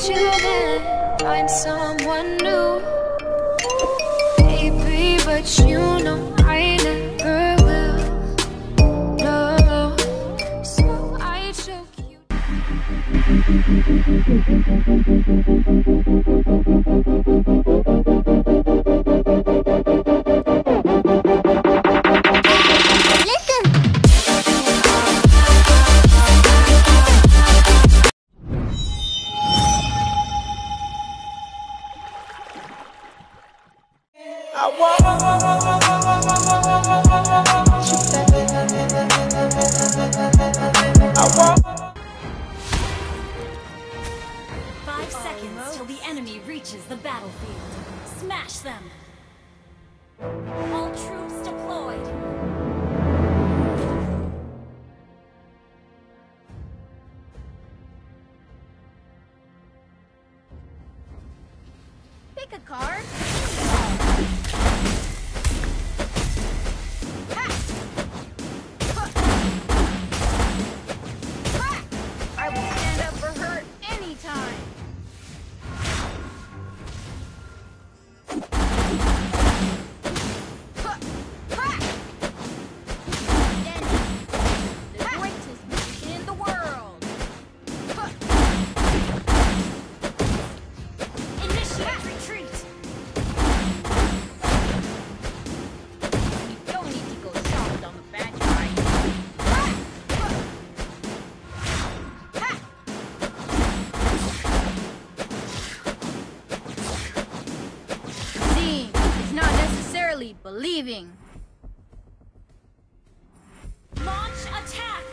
meet you again, find someone new, baby, but you know I never will. No, so I choke you. Till the enemy reaches the battlefield. Smash them! All troops deployed! Pick a card. I will stand up for her anytime. Believing. Launch attack!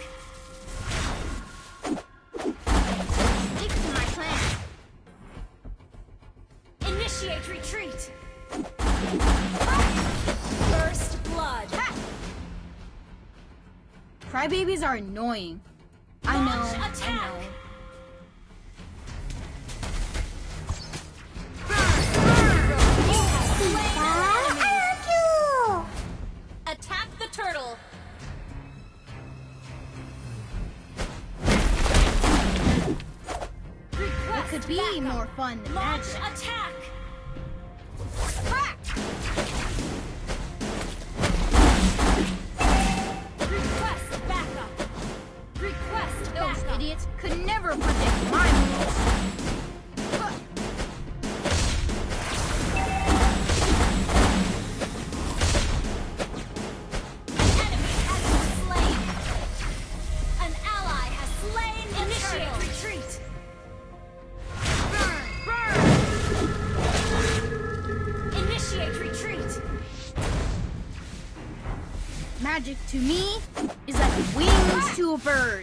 Stick to my plan. Initiate retreat! First blood! Crybabies are annoying. I know. Attack the turtle! It could be more fun than Launch magic. attack! Request backup! Request Those backup! idiots could never predict my moves. Magic to me is like wings to a bird.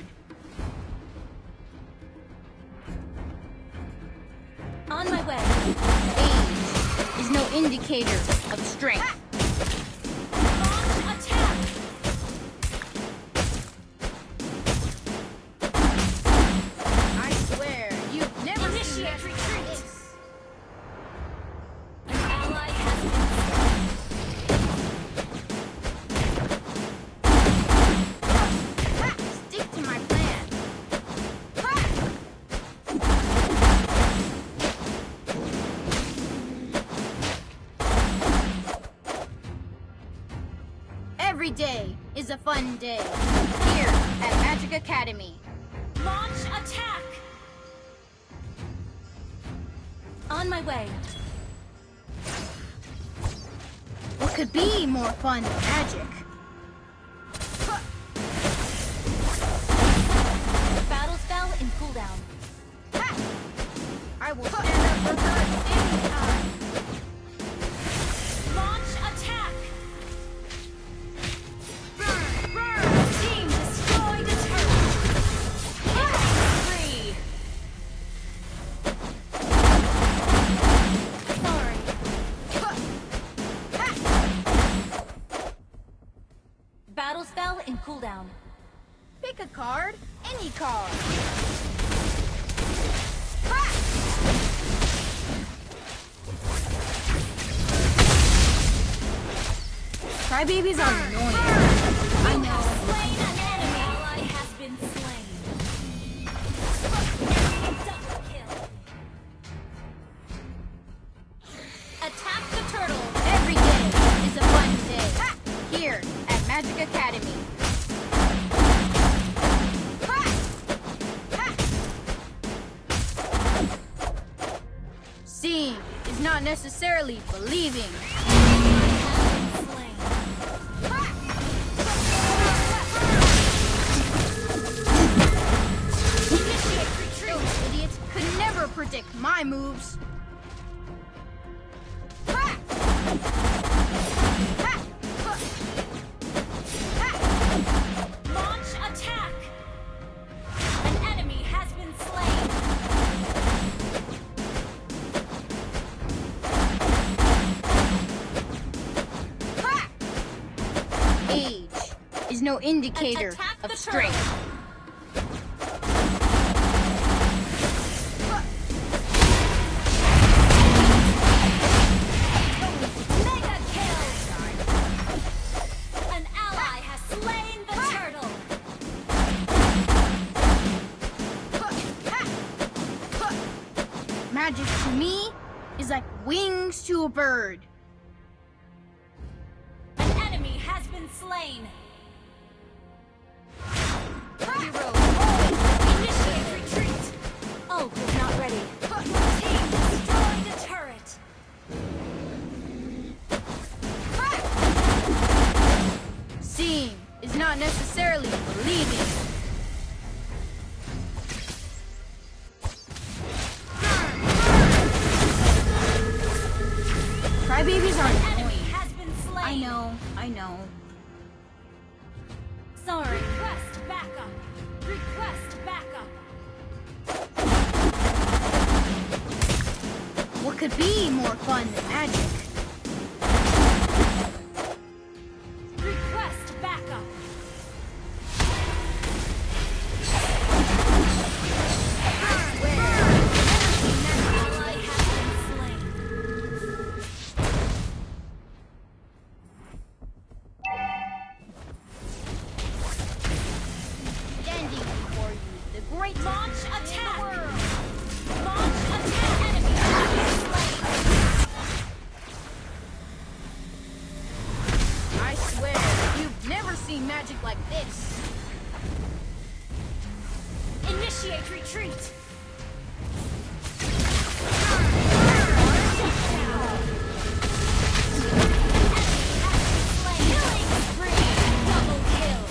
On my way. Age is no indicator of strength. Launch attack! I swear, you've never Initiate seen retreat! this. An ally has been Stick to my plan. Every day is a fun day here at Magic Academy. Launch attack! On my way. What could be more fun than magic? Battle spell in cooldown. I will stand up for her anytime. Launch attack! Burn! Team destroyed a turret! Free! Sorry. Battle spell in cooldown. Pick a card, any card. Crybabies are annoying. I know. Slain an enemy! Ally has been slain. Double kill. necessarily believing. Initiate retreat. Those idiots could never predict my moves. Launch attack. An enemy has been slain. Age is no indicator Attack of the strength. Mega kill. An ally has slain the turtle. Magic to me is like wings to a bird. An enemy has been slain. Hero. Initiate retreat. Ult is not ready. Your team destroyed a turret. Seeing is not necessarily believing. Crybabies are An enemy annoying. has been slain. I know. Sorry. Request backup. Request backup. What could be more fun than magic? Request backup. Ally has been slain. Standing before you, the great Launch in the attack. world. Launch attack. Enemy has been slain. I swear, you've never seen magic like this. Initiate retreat. Killing spree. Double kill.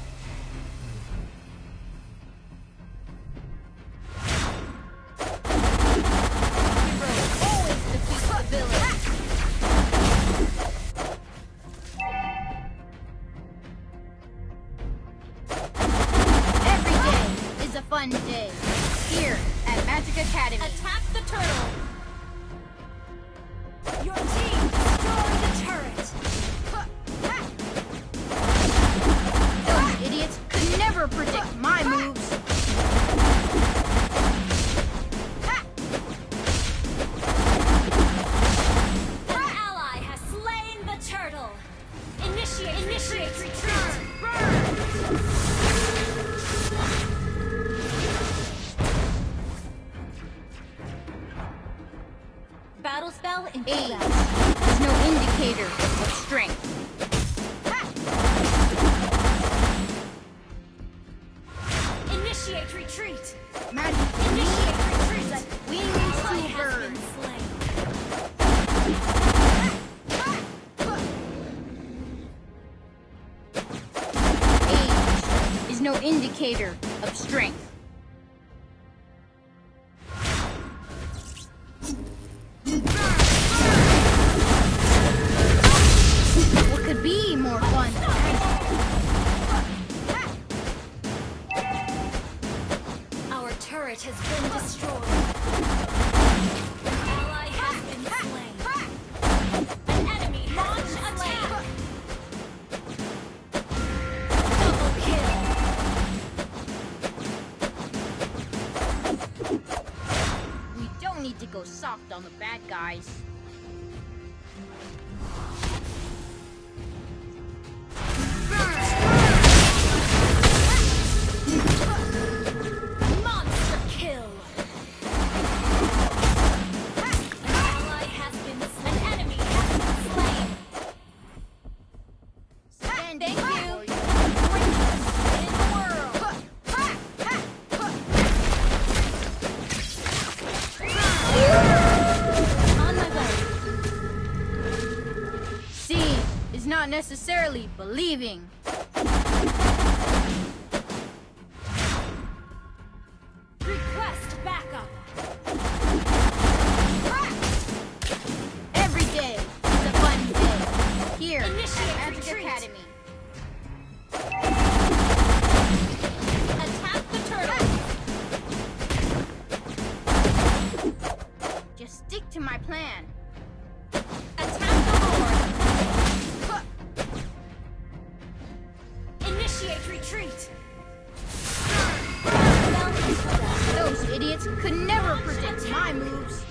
Hero always defeats the villain. Every day is a fun day here at Magic Academy. Attack the turtle. Your team destroyed the turret. Those idiots could never predict my moves. An ally has slain the turtle. Initiate retreat. Battle spell in Age cooldown. is no indicator of strength. Initiate retreat. Magic to me Initiate retreat. is like wings Ally to a has bird. been slain. Age is no indicator of strength. What could be more fun than magic? Our turret has been destroyed. An ally has been slain. An enemy has been slain. Double kill. We don't need to go soft on the bad guys. Monster kill. An ally has been slain. An enemy has been slain. Standing Thank you. for the greatest in the world. On my way. necessarily believing. Request backup. Every day is a fun day. Here Initiate at Magic retreat. Academy. Attack the turtle. Just stick to my plan. Attack the lord. Initiate retreat. Those idiots could never predict my moves.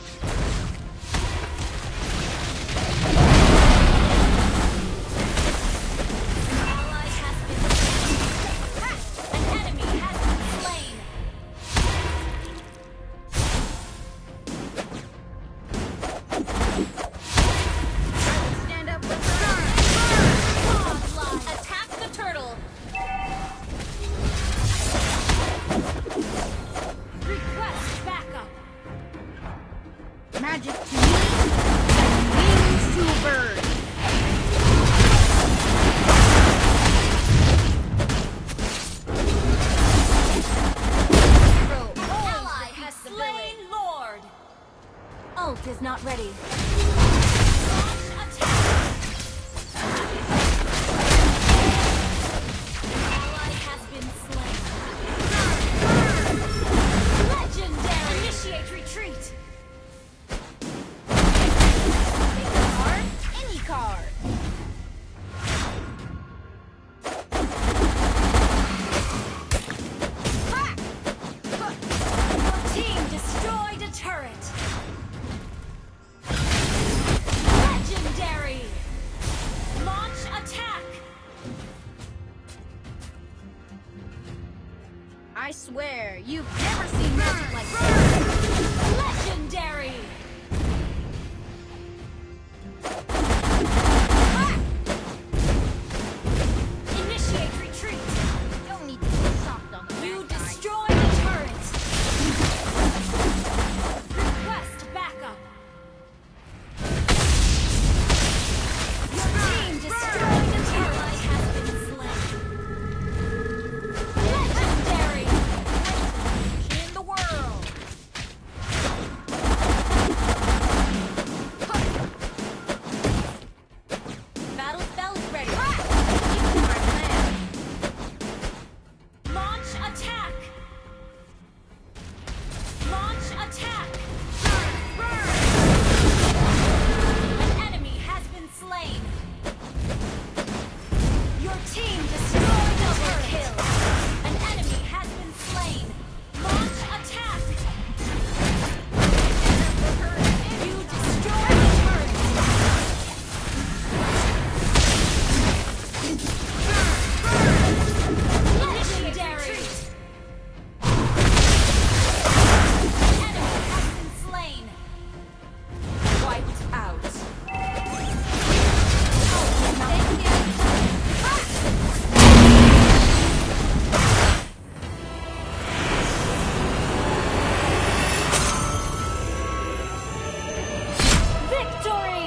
Ally has been slain. An enemy has been slain. Stand up with Godlike. Attack the turtle. Request backup. magic to me. Wings to a bird. Ally has slain Lord. Ult is not ready. Attack. Ally has been slain. Legendary. Initiate retreat. Card? Any card. Your team destroyed a turret. Legendary. Launch attack. I swear, you've never seen magic like this. Legendary. Initiate retreat. Don't need to be soft on the You backside. destroyed a turret. Request backup. Your team destroyed a turret. Has been slain. Legendary. In the world. Battle spell is ready. Stick to my plan. Launch attack! Launch attack! An enemy has been slain. Your team destroyed a turret. An enemy has been slain. Launch attack! You destroyed a turret. Legendary! Enemy has been slain. Wiped out. Victory!